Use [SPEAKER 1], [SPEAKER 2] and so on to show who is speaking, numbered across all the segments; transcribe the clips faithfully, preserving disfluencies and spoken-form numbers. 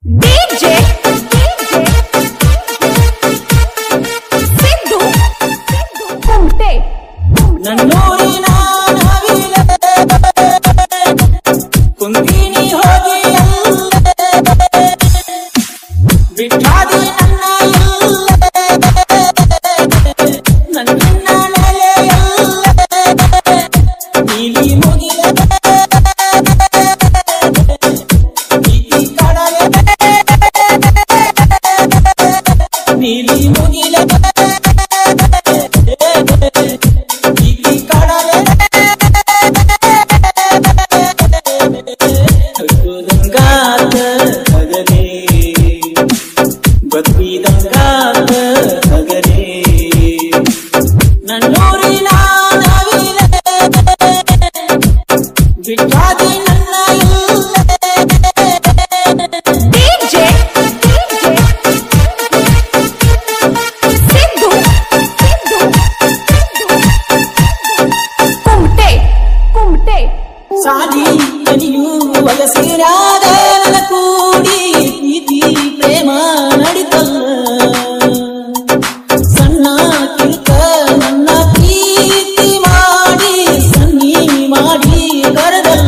[SPEAKER 1] DJ Siddhu Kumte
[SPEAKER 2] नन्नूरिನ ನವಿಲೆ ಕುಂದಿನಿ ಹೋಗಿ ಅಲ್ಲೇ ಬಿಟ್ಟಾದಿ ನನ್ನ ಇಲ್ಲೇ ನನ್ನಿನ್ನ ನೆಲೆಯಲ್ಲೇ ನೀಲಿ ಮುಗಿಲೆ ನೀತಿ ಕಡಲೆ ನೀಲಿ ಮುಗಿಲೆ नन्नूरिನ ನವಿಲೆ ಬಿಟ್ಟಾದಿ ನನ್ನ ಇಲ್ಲೇ
[SPEAKER 1] डीजे सिद्धू कुमटे कुमटे
[SPEAKER 2] ಸಾಲಿ ಕಲಿಯು ವಯಸ್ಸಿನಾದ ನನ್ನ ಕೂಡಿ ಪ್ರೀತಿ ಪ್ರೇಮ ನಡಿತಲ್ಲ ಸಣ್ಣ ಕಿಂಕ ನನ್ನ ಪ್ರೀತಿ ಮಾಡಿ ಸನ್ನಿ ಮಾಡಿ ಕರೆದಲ್ಲ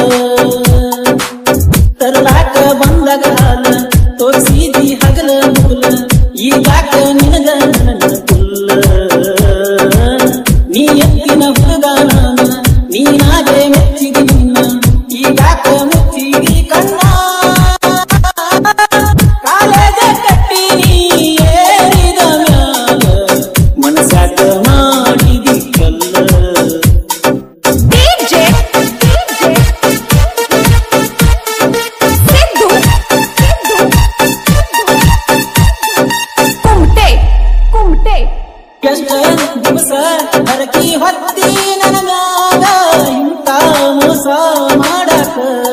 [SPEAKER 2] ತರುಲಾಕ ಬಂದಾಗ ಹಾಲ ತೋರಿಸಿದಿ ಹಗಲ ಮುಗಲ ಈಗಾಕ ನಿನಗ ನನ್ನ ಕುಲ್ಲ ನೀ ಎತ್ತಿನ ಹುಡುಗ ನಾನ ನೀನಾಗೆ ಮೆಚ್ಚಿದಿ ನಿನ್ನ ಈಗಾಕ ಮುಚ್ಚಿದಿ ಕಣ್ಣ ಕಾಲೇಜ ಕಟ್ಟಿ ನೀ ಏರಿದ ಮ್ಯಾಲ ಮನಸ್ಸಾಗ ಮಾಡಿದಿ ಕಲ್ಲ
[SPEAKER 1] डीजे सिद्धू कुमटे कुमटे
[SPEAKER 2] ಎಷ್ಟ ದಿವಸ ಹರಕಿ ಹೊತ್ತಿ ನನ್ನ ಮ್ಯಾಗ ಇಂತ ಮೋಸ ಮಾಡಕ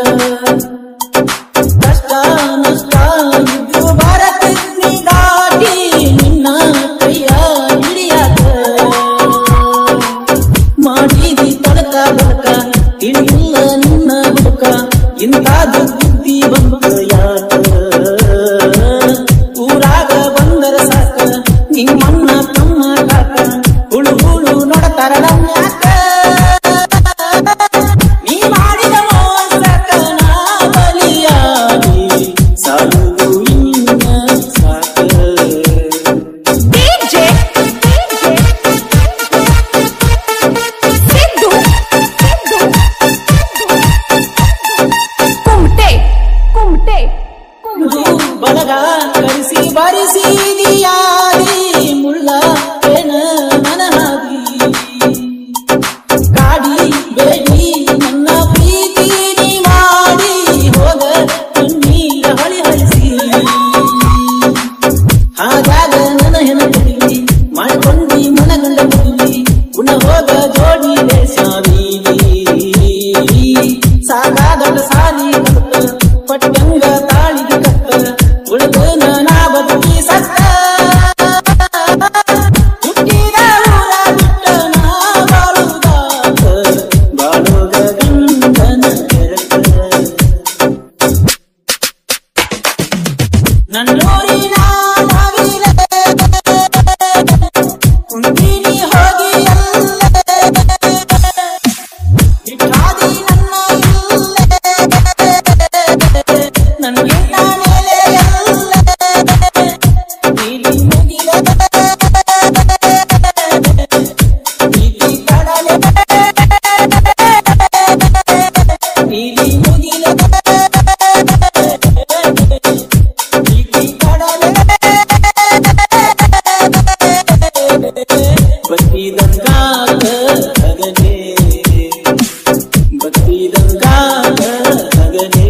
[SPEAKER 2] ಕಷ್ಟ ನಷ್ಟ ಇದ್ದು ಬರತಿದ್ನಿ ದಾಟಿ ನಿನ್ನ ಕೈಯ ಹಿಡಿಯಾಕ ಮಾಡಿದಿ ತಡಕ ಬಡಕ ತಿಳಿಯಿಲ್ಲ ನಿನ್ನ ಬುಡಕ ಇಂತಾದು ಬುದ್ಧಿ ಬಂದ ಯಾಕ ಊರಾಗ ಬಂದರ ಸಾಕ ನಿಮ್ಮನ್ನ ತಮ್ಮ ಕಾಕ ಹುಳು ಹುಳು ನೋಡತಾರ ನಮ್ಯಾಕ ನೀ ಮಾಡಿದ ಮೋಸಕ ನಾ ಬಲಿಯಾಗಿ ಸಾಯುವುದು ಇನ್ನ ಸಾಕ
[SPEAKER 1] डीजे सिद्धू कुमटे कुमटे
[SPEAKER 2] ಬಲಗ ಕಳಿಸಿ ಬರಿಸಿದಿಯಾದಿ ಮುಳ್ಳ ಏನ ನನ್ನ ಹಾದಿ ಕಾಡಿ ಬೇಡಿ ನನ್ನ ಪ್ರೀತಿ ನೀ ಮಾಡಿ ಹೋಗ ಕಣ್ಣೀರ ಹಳಿ ಹಳಿಸಿ ಹಾಗಾಗ ನನ್ನ ಹೆಣ ಕುಡಿಲಿ ಮಾಡಿಕೊಂಡಿ ಮನಗಂಡ ಕುಡಿಲಿ ಗುಣ ಹೋಗ ಜೋಡಿ ಬೇಸಾವೀಲಿ ಸಾಗಾದೊಡ್ಡ ಸಾಲಿ ಕತ್ತ ಪಟ್ಟಂಗ ತಾಳಿಗೆ ಕತ್ತ ಉಳಿದ ನಾ ಬದುಕಿ ಸತ್ತ ಹುಟ್ಟಿದ ಊರ ಬಿಟ್ಟ ನಾ ಬಾಳುವುದಾತ ಬಾಳುಗ ಗಂಡನ ಕೆರಕ ನನ್ನೂರಿನ ನವಿಲೆ ಕುಂದಿನಿ ಹೋಗಿ ಅಲ್ಲೇ ಬಿಟ್ಟಾದಿ ನನ್ನ ಇಲ್ಲೇ ನನ್ನಿನ್ನ ನೆಲೆಯಲ್ಲೇ ನೀಲಿ ಮುಗಿಲೆ ನೀತಿ ಕಡಲೆ ನೀಲಿ ಮುಗಿಲೆ ನೀತಿ ಕಡಲೆ ಬತ್ತಿದಂಗಾಗ ಹಗಲೇ ಬತ್ತಿದಂಗಾಗ ಹಗಲೇ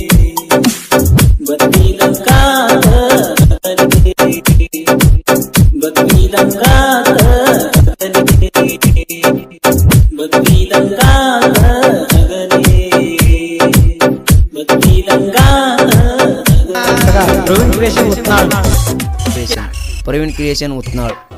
[SPEAKER 2] ಬತ್ತಿದಂಗಾಗ ಹಗಲೇ ಬತ್ತಿದಂಗಾಗ ಹಗಲೇ ಬತ್ತಿದಂಗಾಗ ಹಗಲೇ ಬತ್ತಿದಂಗಾಗ
[SPEAKER 3] प्रवीण क्रिएशन उतनाळ प्रवीण क्रिएशन उतनाळ